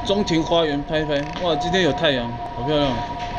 中庭花园拍拍，哇，今天有太阳，好漂亮。